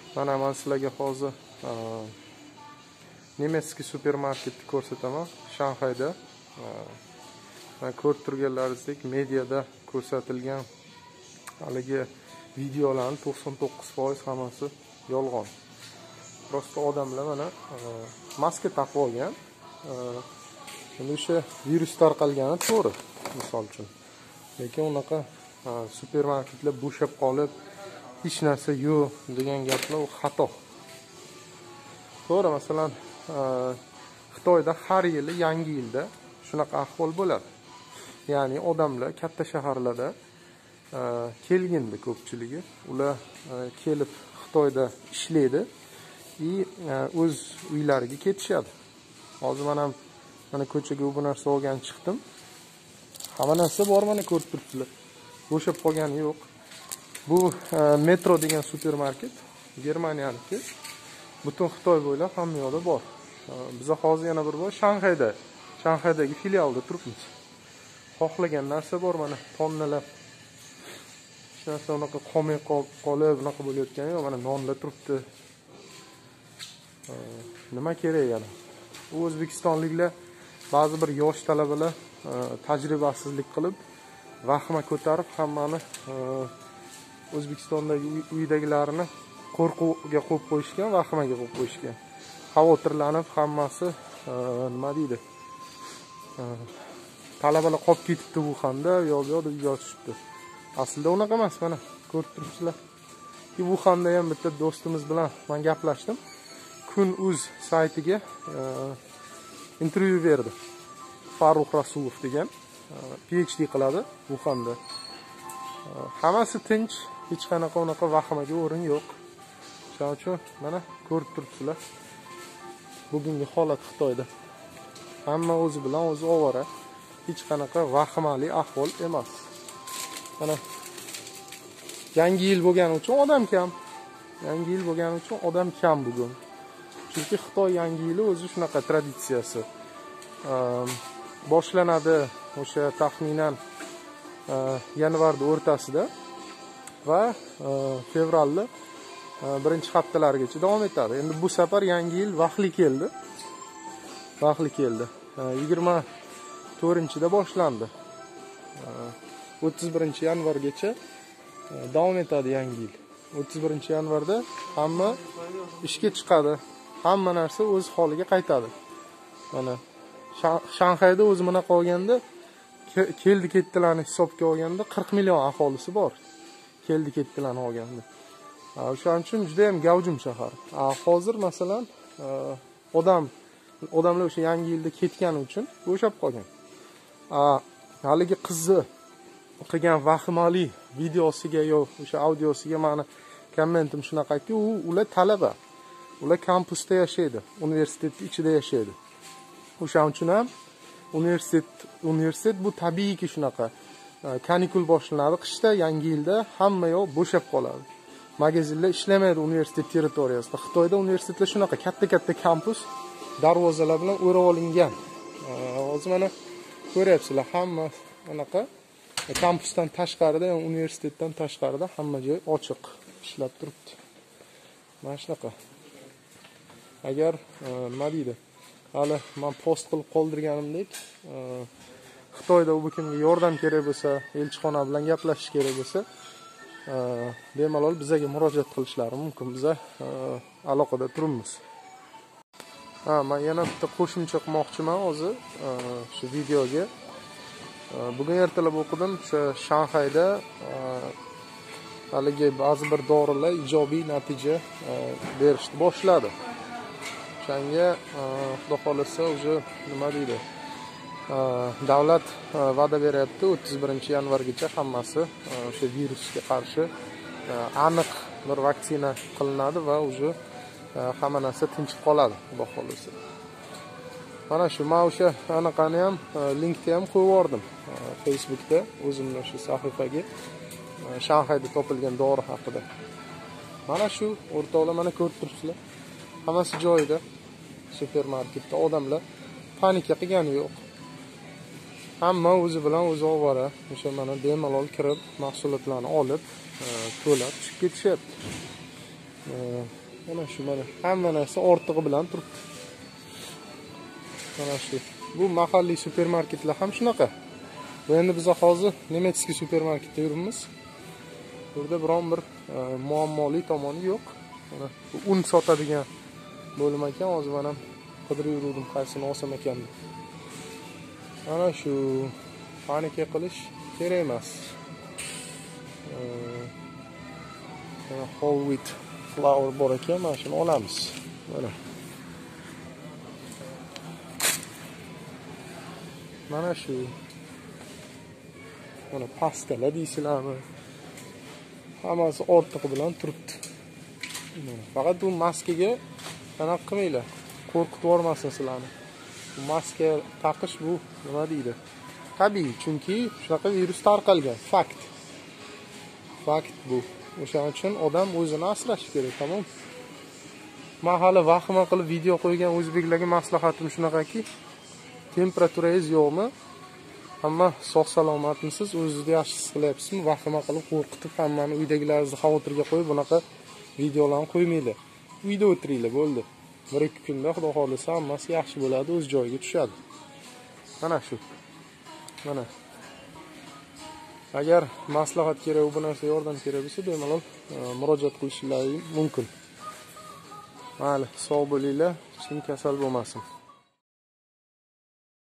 Mana men sizlarga hozir Nemetskiy supermarketni ko'rsataman. Shanxayda. Mana ko'rib turganlaringizdek, mediada ko'rsatilgan haligi videolarning 99% hammasi yolg'on. Prosta odamlar mana maska taqib olgan. Endi o'sha virus tarqalgani to'g'ri, misol uchun. Lekin unaqa supermarketlar bo'shab qolib, hech narsa yo'q degan gaplar u xato. To'g'ri, masalan, Xitoyda har yili yangi yilda shunaqa ahvol bo'ladi. Ya'ni odamlar katta shaharlarda kelgindi ko'pchiligi. Ular kelib Xitoyda ishlaydi va o'z uylariga ketishadi. Hozir mana ko'chaga bu narsa olgan chiqdim. Hamma narsa bor, mana ko'rib turibsizlar. Bo'shab qolgani yo'q. Bu Metro degan supermarket, Germaniyaniki. Butun Xitoy bo'ylab hamma yoqda bor. Biz hozir yana bir bor Shanxaydagi filialda turibmiz. Xohlagan narsa bor, mana tonnalab. Hech narsa unaqa qolmay qolib, unaqa bo'layotgani yo'q. Mana nonlar turibdi. Nima kerak yana? U o'zbekistonliklar, ba'zi bir yosh talabalar tajribasizlik qilib, vahima ko'tarib hammani O'zbekistondagi uydagilarini qo'rquvga qo'yib qo'yishgan, vahimaga qo'yib qo'yishgan. Xavotirlanib hammasi nima deydi? Talabalar qolib ketibdi Wuhanda, yo'q deb yozishibdi. Aslida unaqa emas, mana ko'rib turibsizlar. Wuhanda ham bitta do'stimiz bilan men gaplashdim. Kun.uz saytiga intervyu berdi. Farruh Rasulov degan, PhD qiladi Wuhanda. Hammasi tinch, hech qanaqa unaqa vahimaga o'rin yo'q. Shuning uchun mana ko'rib turibsizlar. Bugungi holat Xitoyda. Hamma o'zi bilan o'zi ovora. Hech qanaqa vahimali ahvol emas. Mana yangi yil bo'lgani uchun odam kam. Yangi yil bo'lgani uchun odam kam bugun. Chunki Xitoy yangi yili o'zi shunaqa traditsiyasi. Boshlanadi o'sha taxminan yanvarda o'rtasida va fevralda birinchi haftalargacha davom etadi. Endi bu safar yangi yil vaqtli keldi. 24-da boshlandi. 31-yanvargacha davom etadi yangi yil. 31-yanvarda hamma ishga chiqadi. Hamma narsa o'z holiga qaytadi. Mana Shanxayda o'zi mana qolganda keldi-ketdilarni hisobga olganda 40 million aholisi bor. Keldi-ketdilarni olganda. O'shaning uchun juda ham gavjum shahar. Hozir masalan odamlar o'sha yangi yilda ketgani uchun bo'shab qolgan. Haligi qizni qilgan vahimali videosiga yo o'sha audiosiga meni kommentim shunaqaki, ular talaba. Ular kampusda yashaydi, universitetning ichida yashaydi. O'shaning uchun ham universitet bu tabiiyki shunaqa. Kanikul boshlanadi qishda, yangi yilda hamma yoq bo'shab qoladi. Magazinlar ishlamaydi universitet territoriyasida. Xitoyda universitetlar shunaqa katta kampus darvozalar bilan o'rab olingan. Hozir mana ko'ryapsizlar, hamma anaqa kampusdan tashqarida, universitetdan tashqarida hamma joy ochiq ishlab turibdi. Mana shunaqa. Agar nima deydi? Hali men post qilib qoldirganimdek, Xitoyda u kimga yordam kerak bo'lsa, elchixona bilan gaplashish kerak bo'lsa, bemalol bizga murojaat qilishlari mumkin. Biz aloqada turibmiz. Men yana bitta qo'shimcha qilmoqchiman hozir shu videoga. Bugun ertalab o'qidim, o'sha Shanxayda haligi ba'zi bir dorilar ijobiy natija berishni boshladi. O'shanga xudo xolasa o'sha nima deydi? Davlat va'da beryapti, 31-yanvargacha hammasi o'sha virusga qarshi aniq bir vaksina qilinadi va o'sha hamma narsa tinchib qoladi, xudo xolasa. Mana shu men o'sha anaqani ham linkni ham qo'yib yubordim Facebookda o'zimning o'sha sahifaga Shanxayda topilgan dori haqida. Mana shu o'rtoqlar, mana ko'rib turibsizlar. Hammasi joyida. Supermarketda odamlar panika qilgani yo'q. Hamma o'zi bilan o'zi ovora. O'sha mana bemalol kirib, mahsulotlarni olib, to'lab chiqib ketishyapti. Mana shu mana hamma narsa ortig'i bilan turibdi. Mana shu. Bu mahalliy supermarketlar ham shunaqa. Bu endi biz hozir nemetskiy supermarketda yuribmiz. Burada biron bir muammoli tomoni yo'q. Mana bu un sotadigan bo'lim ekan, hozir men ham qidirib yurdim qaysini olsam ekan deb. Mana shu panika qilish kerak emas. Whole wheat flour bor ekan, mana shuni olamiz. Mana. Mana shu. Mana pastalar deysizlarmi? Hammasi ortig'i bilan turibdi. Faqat bu maskaga qanaqa qilmanglar. Qo'rqitib yormasin sizlarni. Bu maska taqish bu nima deydi? Tabiiy, chunki shunaqa virus tarqalgan. Fakt bu. O'shaning uchun odam o'zini asrashi kerak, tamom. Men hali vahima qilib video qo'ygan o'zbeklarga maslahatim shunaqaki, temperaturangiz yo'qmi? Hamma sog' salomatmisiz, o'zingizni yaxshi his qilyapsizmi? Vahima qilib qo'rqitib hammani uydagilaringizni xavotirga qo'yib bunaqa videolarni qo'ymanglar. Uyda o'tiringlar, bo'ldi. 1-2 kunda xudo xolisa hammasi yaxshi bo'ladi, o'z joyiga tushadi. Mana shu. Mana. Agar maslahat kerak, bu narsa yordam kerak bo'lsa, bemalol murojaat qilishingiz mumkin. Mayli, sog' bo'linglar, hech kim kasal bo'lmasin.